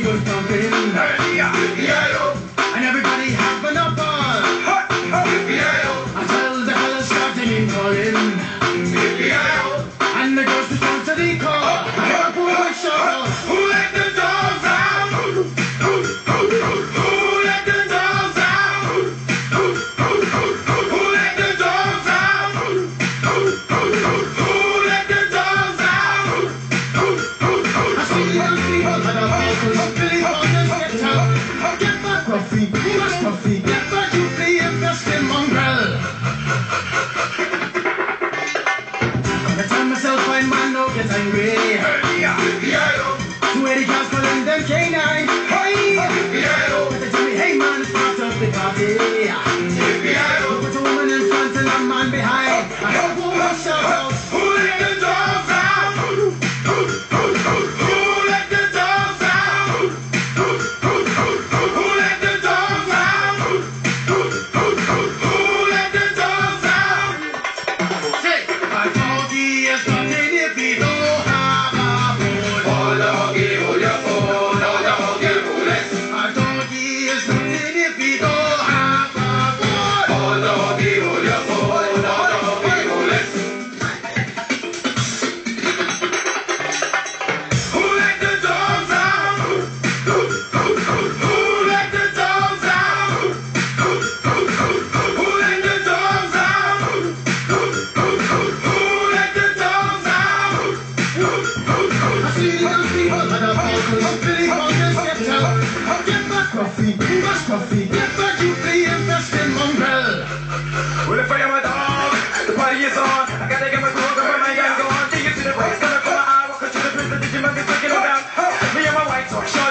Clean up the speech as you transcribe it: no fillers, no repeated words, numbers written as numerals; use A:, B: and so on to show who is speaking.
A: good pumping. And everybody having a ball. Until the fellas starting in calling. And the girls respond to the call. I hear a boy shout out, who let the dogs out? Who let the dogs out? Who let the dogs out? Who let the dogs out? I see young people at a ball, Billy Bonders get out. Get back, Ruffy, who was Ruffy? Get back, you play a festin' mongrel. I tell myself I man no get angry. 280 cars calling them K9. Hey! But they tell me, hey man, it's part of the party. Put a woman in front and a man behind. I heard a woman shout out, who let the dogs out? Who let the dogs out? Who let the dogs out? Who let the dogs out? Say, my doggy is nothing if he don't have a bone. Oh, doggy, hold your phone. Oh, doggy, hold it. My doggy is nothing if he don't have a bone. Oh, doggy, hold your phone. Oh, doggy, hold it. Who let the dogs out? Who let the dogs out? Who let the dogs out? Who let the dogs out? I see those people at a ball, Billy Bonders get out. Get back, Ruffy, who was Ruffy? Get back, you play a festin' mongrel.
B: Well, if I am a dog, the party is on. I gotta get my clothes on, put my gun on. Take it to the place, gonna come out. Walk to the place, the Digimon is breaking them down. Me and my white talk,